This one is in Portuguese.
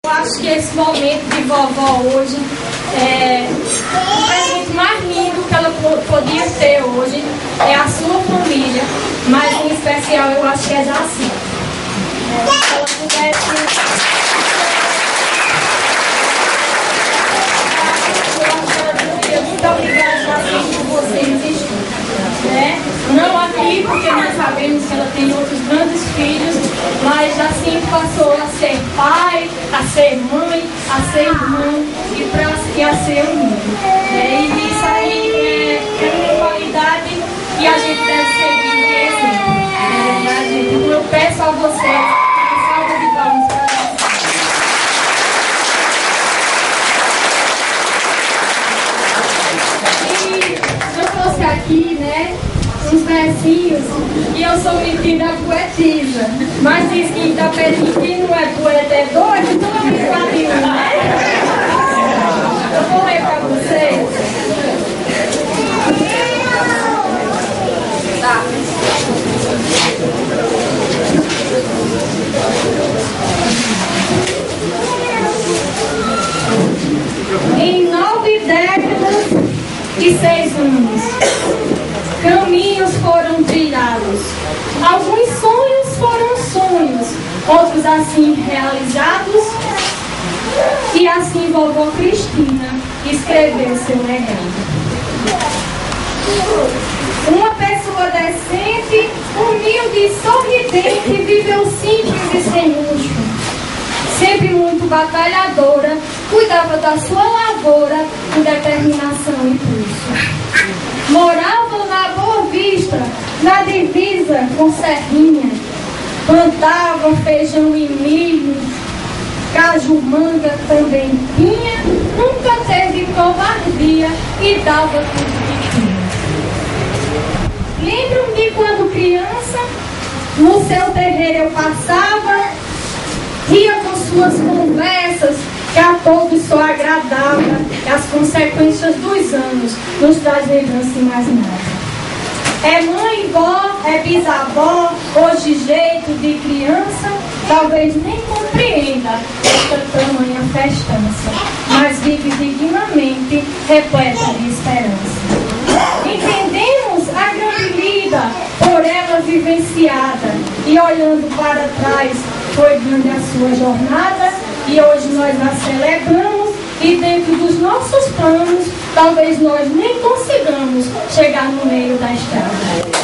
Eu acho que esse momento de vovó hoje é o presente mais lindo que ela podia ter hoje, é a sua família, mas em especial eu acho que é Jaci. Se ela pudesse... Muito obrigada, Jaci, por você existir. Não aqui, porque nós sabemos que ela tem outros grandes filhos, mas Jaci passou a ser pai, a ser mãe, a ser irmão e a ser unido. E isso aí é uma qualidade que a gente deve seguir de exemplo. Então eu peço a vocês uma salva de palmas para eu trouxe aqui, uns versinhos, e eu sou metida poetisa, mas diz que quem não é poeta é doido, então eu me quadrinho, Eu vou ler para vocês. Tá. Em 9 décadas e 6 anos, caminhos foram trilhados. Alguns sonhos foram sonhos, outros assim realizados. E assim vovó Cristina escreveu seu legado. Uma pessoa decente, humilde e sorridente, viveu simples e sem luxo. Sempre muito batalhadora, cuidava da sua lavoura com determinação e pulso. Morava na Boa Vista, na divisa com Serrinha. Plantava feijão e milho, caju, manga também tinha. Nunca teve covardia e dava tudo que tinha. Lembro-me quando criança, no seu terreiro eu passava, ria com suas conversas, que a todos só agradava, e as consequências dos anos nos traz lembrança e mais nada. É mãe, vó, é bisavó, hoje jeito de criança, talvez nem compreenda esta tamanha festança, mas vive dignamente, repleta de esperança. Entendemos a grande vida, por ela vivenciada, e olhando para trás, foi grande a sua jornada, e hoje nós a celebramos, e dentro dos nossos planos, talvez nós nem consigamos chegar no meio da estrada.